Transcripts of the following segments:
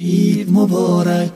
عید مبارک.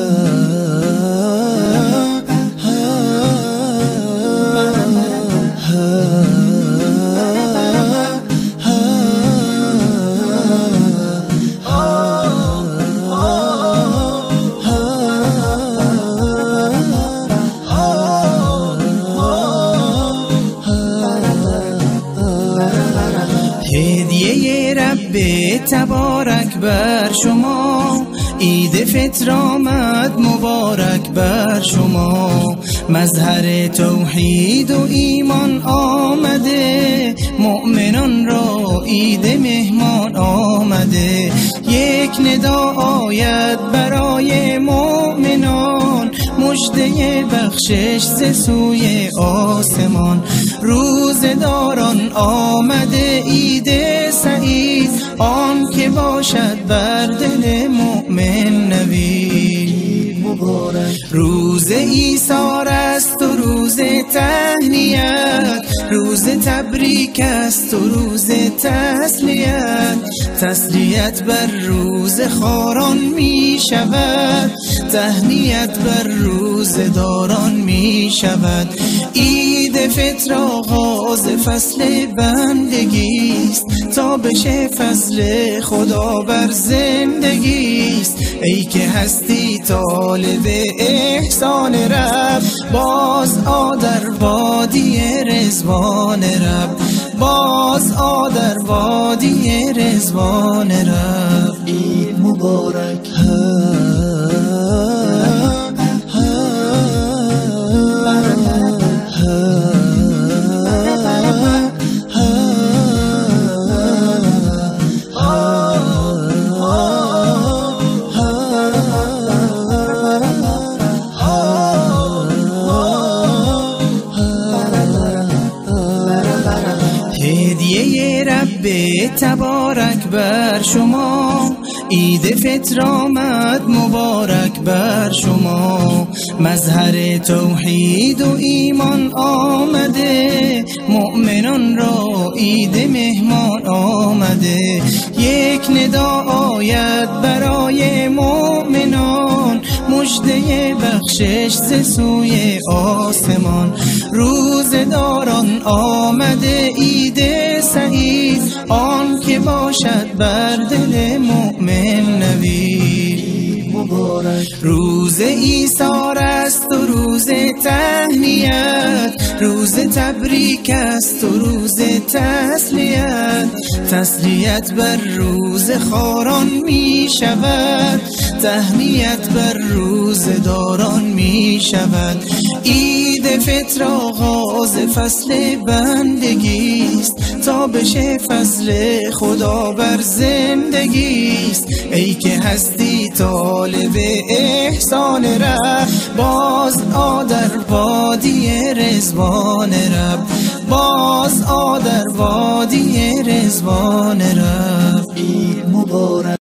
هدیه رب تبارک بر شما، عید فطر آمد مبارک بر شما. مظهر توحید و ایمان آمده، مؤمنان را عید مهمان آمده. یک ندا آید برای مؤمنان، مژده بخشش ز سوی آسمان. روزداران آمده عید سعید، آن که باشد بر دل مؤمن نوید. روز ایثار است و روز تهنیت، روز تبریک است و روز تسلیت. تسلیت بر روز خاران می شود، تهنیت بر روز داران می شود. عید فطر آغاز فصل بندگی است، تا بشه فصل خدا بر زندگی است. ای که هستی طالب احسان رب، باز آ در وادی رضوان رب، باز آ در وادی رضوان رب. عید مبارک. هدیه رب تبارک بر شما، عید فطر آمد مبارک بر شما. مظهر توحید و ایمان آمده، مؤمنان را عید مهمان آمده. یک ندا آید برای مؤمنان، مژده بخشش ز سوی آسمان. روزداران آمده عید سعید، آن که باشد بر دل مؤمن نوید. روز ایثار است و روز تهنیت، روز تبریک است و روز تسلیت. تسلیت بر روز خاران می شود، تهنیت بر روز داران می شود. عید فطر آغاز فصل بندگی است، تا بشه فصل خدا بر زندگی است. ای که هستی طالب احسان رب، باز آ در وادی رضوان رب، باز آ در وادی رضوان رب. عید مبارک.